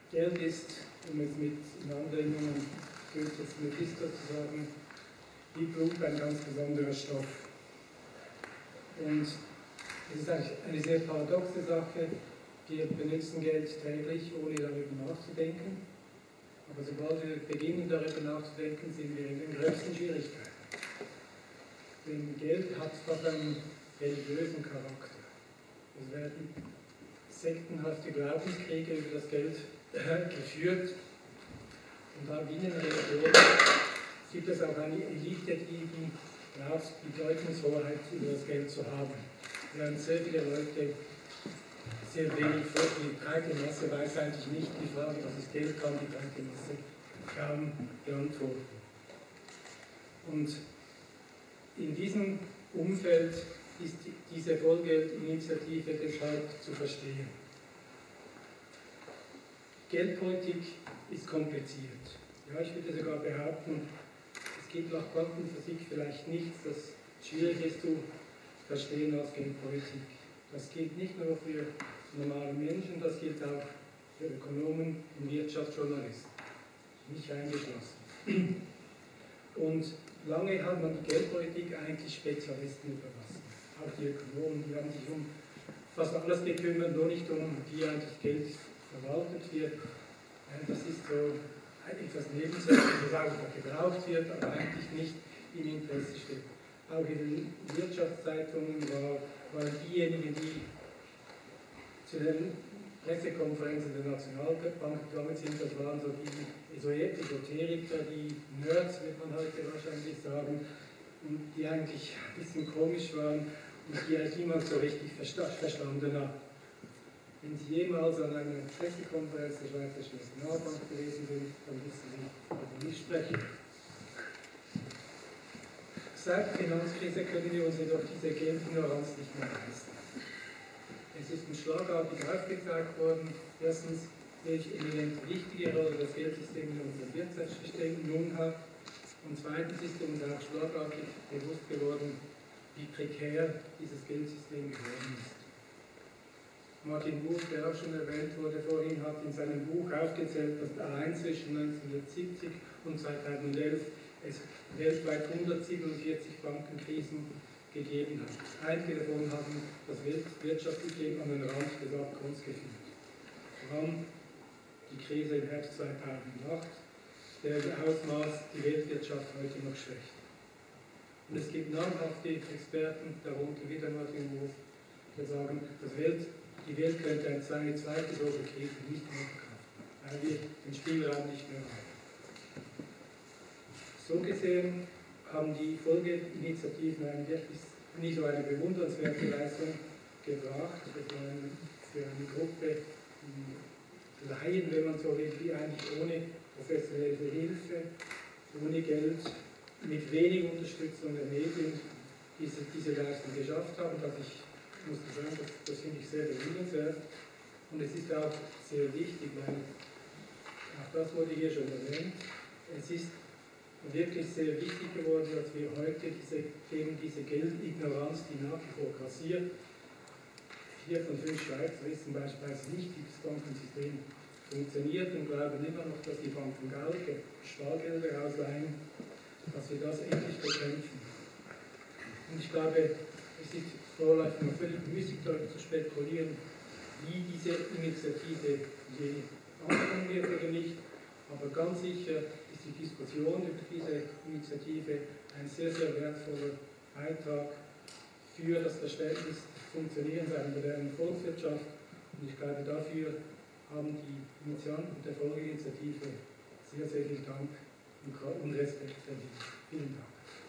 Geld ist, um es mit in Anwendungen Goethes Mephisto zu sagen, wie Blut ein ganz besonderer Stoff. Und es ist eigentlich eine sehr paradoxe Sache. Wir benutzen Geld täglich, ohne darüber nachzudenken. Aber sobald wir beginnen, darüber nachzudenken, sind wir in den größten Schwierigkeiten. Denn Geld hat fast einen religiösen Charakter. Es werden sektenhafte Glaubenskriege über das Geld geführt. Und auch in den Religionen gibt es auch eine Elite, die braucht die Deutungshoheit über das Geld zu haben. Während sehr viele Leute sehr wenig vor, die breite Masse weiß eigentlich nicht die Frage, was ist Geld, kann die breite Masse kaum beantworten. Und in diesem Umfeld ist diese Vollgeldinitiative deshalb zu verstehen. Geldpolitik ist kompliziert. Ja, ich würde sogar behaupten, es gibt nach Quantenphysik vielleicht nichts, das schwierig ist zu verstehen als Geldpolitik. Das gilt nicht nur für normale Menschen, das gilt auch für Ökonomen und Wirtschaftsjournalisten, mich eingeschlossen. Und lange hat man die Geldpolitik eigentlich Spezialisten überlassen. Auch die Ökonomen, die haben sich um fast alles gekümmert, nur nicht um wie eigentlich Geld verwaltet wird. Das ist so etwas Nebensächliches, das auch gebraucht wird, aber eigentlich nicht im Interesse steht. Auch in den Wirtschaftszeitungen waren diejenigen, die zu den Pressekonferenzen der Nationalbank gegangen sind, das waren so die Esoteriker, die Nerds, wird man heute wahrscheinlich sagen, und die eigentlich ein bisschen komisch waren und die eigentlich niemand so richtig verstanden hat. Wenn Sie jemals an einer Pressekonferenz der Schweizerischen Nationalbank gewesen sind, dann wissen Sie, wovon ich spreche. Seit der Finanzkrise können wir uns jedoch diese Geldignoranz nicht mehr leisten. Es ist uns schlagartig aufgezeigt worden, erstens, welche eminent wichtige Rolle das Geldsystem in unserem Wirtschaftssystem nun hat, und zweitens ist uns auch schlagartig bewusst geworden, wie prekär dieses Geldsystem geworden ist. Martin Buch, der auch schon erwähnt wurde vorhin, hat in seinem Buch aufgezählt, dass allein zwischen 1970 und 2011 es weltweit 147 Bankenkrisen gegeben hat. Einige davon haben das Wirtschaftssystem an den Rand des Abgrunds geführt. Vor allem die Krise im Herbst 2008, deren Ausmaß die Weltwirtschaft heute noch schwächt. Und es gibt namhafte Experten, darunter wieder Martin Wolf, die sagen, die Welt könnte eine zweite solche Krise nicht mehr verkraften, weil wir den Spielraum nicht mehr haben. So gesehen haben die Folgeinitiativen wirklich nicht so eine bewundernswerte Leistung gebracht. Für eine Gruppe Laien, wenn man so will, die eigentlich ohne professionelle Hilfe, ohne Geld, mit wenig Unterstützung der Medien diese Leistung geschafft haben. Ich muss sagen, das finde ich sehr bewundernswert. Und es ist auch sehr wichtig, weil auch das wurde hier schon erwähnt. Es ist wirklich sehr wichtig geworden, dass wir heute gegen diese Geldignoranz, die nach wie vor grassiert, 4 von 5 Schweizer wissen beispielsweise nicht, wie das Bankensystem funktioniert und glauben immer noch, dass die Banken Spargelder ausleihen, dass wir das endlich bekämpfen. Und ich glaube, es ist vorläufig noch völlig müßig darüber zu spekulieren, wie diese Initiative je anfangen wird oder nicht, aber ganz sicher ist die Diskussion über diese Initiative ein sehr, sehr wertvoller Beitrag für das Verständnis des Funktionierens einer modernen Volkswirtschaft. Und ich glaube, dafür haben die Initianten der Folgeinitiative sehr, sehr viel Dank und Respekt verdient. Vielen Dank.